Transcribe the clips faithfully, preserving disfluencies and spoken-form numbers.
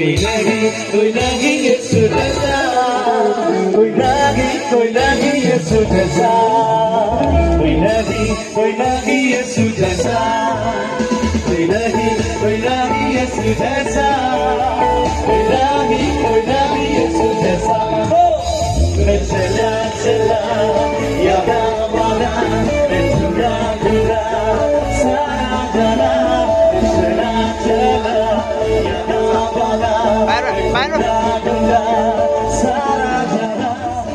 कोई नहीं कोई नहीं यीशु जैसा, कोई नहीं कोई नहीं यीशु जैसा, कोई नहीं कोई नहीं यीशु जैसा, कोई नहीं कोई नहीं यीशु जैसा, कोई नहीं कोई नहीं यीशु जैसा। मैं चला चला यादा वादा, मैं ढूंढा ढूंढा सारा जाना, मैं चला चला यादा वादा, मैं ढूंढा ढूंढा सारा जाना।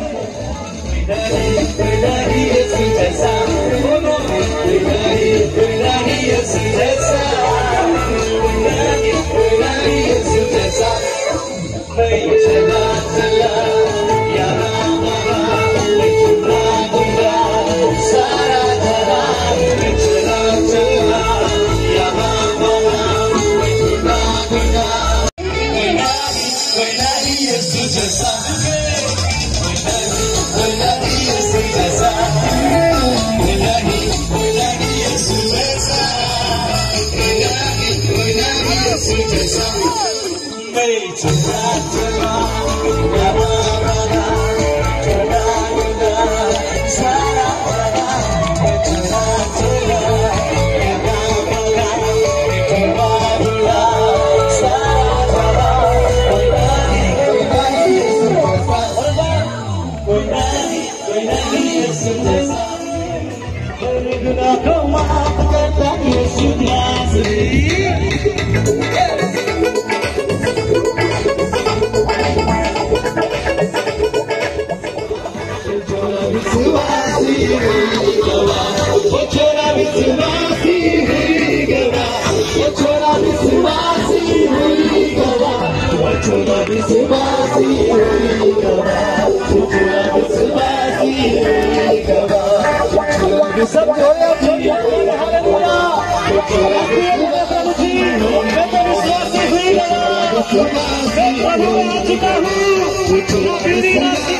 कोई नहीं यीशु जैसा, कोई नहीं कोई नहीं यीशु जैसा, कोई नहीं कोई नहीं यीशु जैसा। मैं चला चला यादा वादा, मैं ढूंढा ढूंढा सारा जाना, मैं चला चला यादा वादा, मैं ढूंढा ढूंढा। कोई नहीं कोई नहीं यीशु जैसा, कोई नहीं कोई नहीं यीशु जैसा, कोई नहीं कोई नहीं यीशु जैसा, कोई नहीं कोई नहीं यीशु जैसा। मैं चला चला यादा वादा, ढूंढा ढूंढा सारा जाना, मैं चला चला यादा वादा, ढूंढा ढूंढा सारा जाना। कोई नहीं कोई नहीं यीशु जैसा, कोई नहीं कोई नहीं यीशु जैसा। मेरे गुनाह को माफ करता यीशु नाज़री। विश्वासी गवा, वो छोरा विश्वासी हुई गवा, वो छोरा विश्वासी हुई गवा, वो छोरा विश्वासी हुई गवा, वो छोरा विश्वासी हुई गवा, वो छोरा सब छोरा हालेलुया, वो छोरा विश्वासी हुई गवा, मैं प्रभु आ चुका हूँ, वो छोरा विश्वासी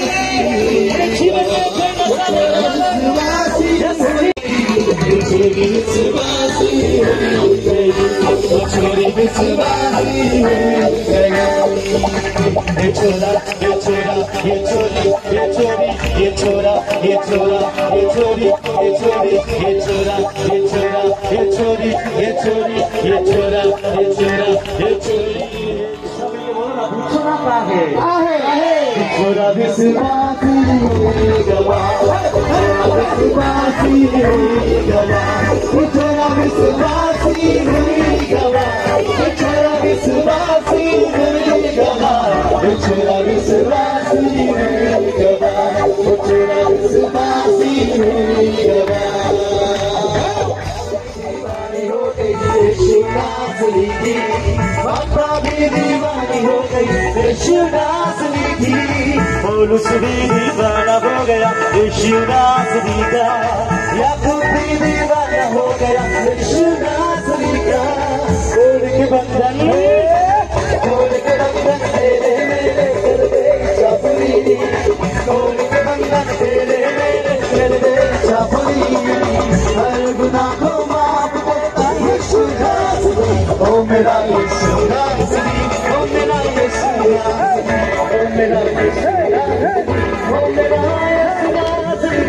ये छोरा ये छोरा ये छोरी ये छोरी ये छोरा ये छोरा ये छोरी ये छोरी ये छोरा ये छोरा ये छोरी ये छोरी ये छोरा ये छोरा ये छोरी। सब ये बोलो ना, छोरा का है आहे आहे, छोरा विश्वासी गवा, विश्वासी गवा, छोरा विश्वासी गवा, छोरा विश्वासी गवा, छोरा विश्वासी गवा, छोरा विश्वासी गवा। दीवानी हो गई यीशु नाज़री की, बाबा भी दीवानी हो गई यीशु नाज़री की, पौलुस भी दीवाना हो गया यीशु नाज़री का, याकूब भी दीवाना हो गया यीशु नाज़री का। कोड के बंधन कोड के बंधन तेरे मेरे कर दे चापरी, कोड के बंधन तेरे मेरे कर दे चापरी, हर गुनाह को माफ करता यीशु नाज़री। ओ मेरा यीशु नाज़री, ओ मेरा यीशु नाज़री, ओ मेरा यीशु नाज़री, ओ मेरा यीशु नाज़री।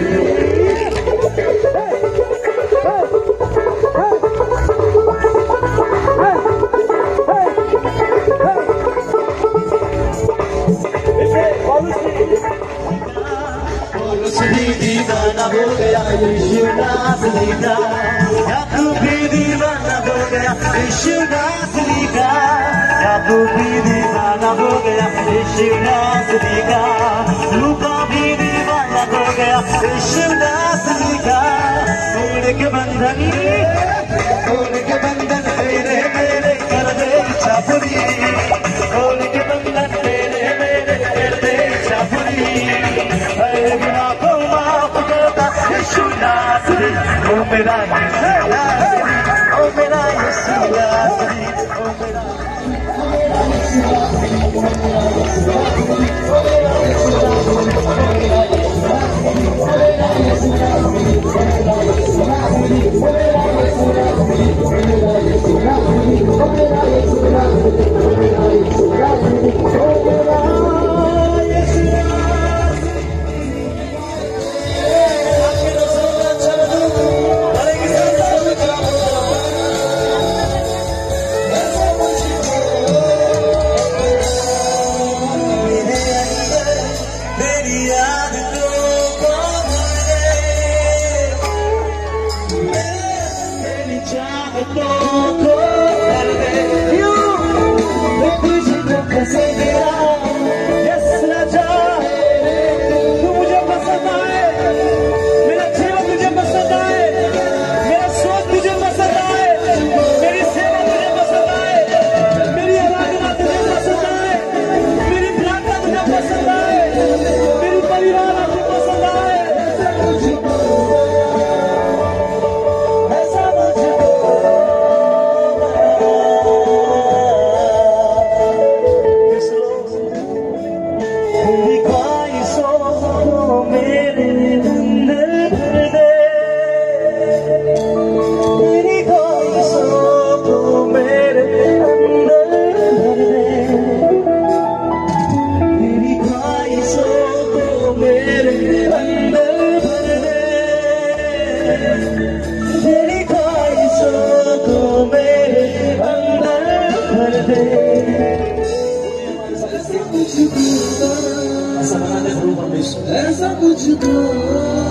पौलुस भी दीवाना हो गया यीशु नाज़री का, याकूब भी दीवाना हो गया यीशु नाज़री का, याकूब भी दीवाना हो गया यीशु नाज़री का, लूका भी दीवाना हो गया यीशु नाज़री का। कोड के बंधन कोड के बंधन तेरे मेरे कर दे चापरी, कोड के बंधन तेरे मेरे कर दे चापरी, हर गुनाह को माफ करता यीशु नाज़री। ओ मेरा यीशु नाज़री, ओ मेरा यीशु नाज़री, ओ मेरा यीशु नाज़री, ओ मेरा यीशु नाज़री, ओ मेरा यीशु नाज़री, ओ मेरा यीशु नाज़री, ओ मेरा यीशु नाज़री, ओ मेरा यीशु नाज़री, ओ मेरा यीशु नाज़री, ओ मेरा यीशु नाज़री, ओ मेरा यीशु नाज़री, ओ मेरा यीशु नाज़री। तेरी ख्वाहिशों को मेरे अंदर भर दे, तेरी ख्वाहिशों को मेरे अंदर भर दे, तेरी ख्वाहिशों को मेरे अंदर भर दे। ऐसा बना दे प्रभु परमेश्वर, ऐसा कुछ तो